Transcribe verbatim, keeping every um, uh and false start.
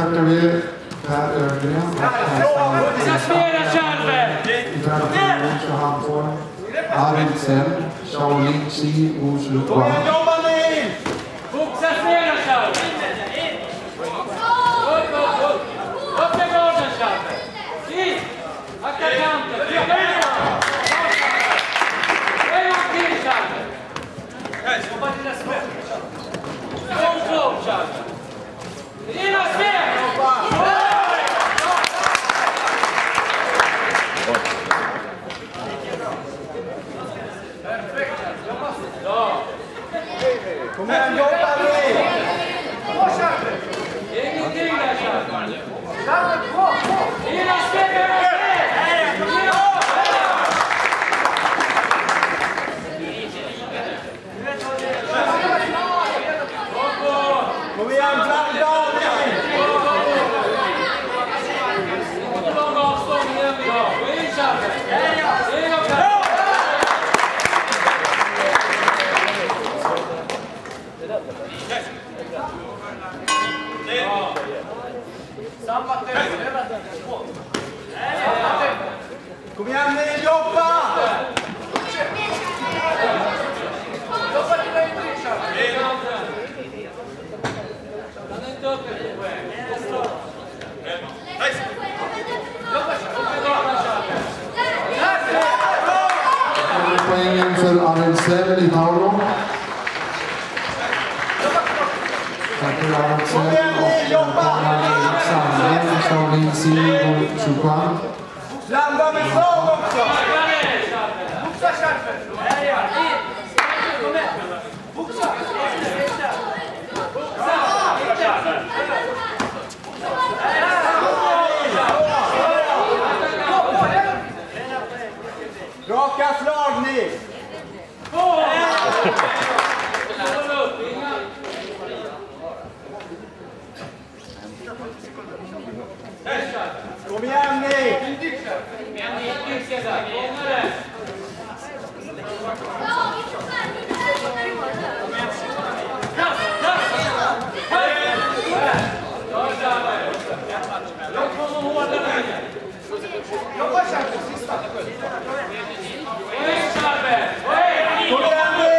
tackar vi Per Ögren. Spela Kärve! I handboll. Arvid Sell. Shaolin Chi Wushu Kwa. Boxa spela Kärve! Upp, upp, upp! Upp med garden Kärve! Hit! Hacka kanten! Flytta ner! En gång till Kärve! Kom på Kärve! Dina spel! Kom igen, jobba nu! Ingenting där Kärve! Dina spel! Kom igen, blanda av dig! Hur lång avstånd igen vi har? Gå in Kärve! In och Kärve! Kom igen, ni jobba! Jobba till dig till Kärve! Han är inte uppe på poäng. Jobba Kärve! Poängen för Arvid Sell i Paolo. Tackar Arvid Sell och Arvid Sandén. Shaolin Chi Wushu Kwa. Blanda med slag också! Boxa Kärve! Kom igen! Boxa! Raka slag ni! Kom igen ni! Jobba Kärve, sista! Kom igen nu!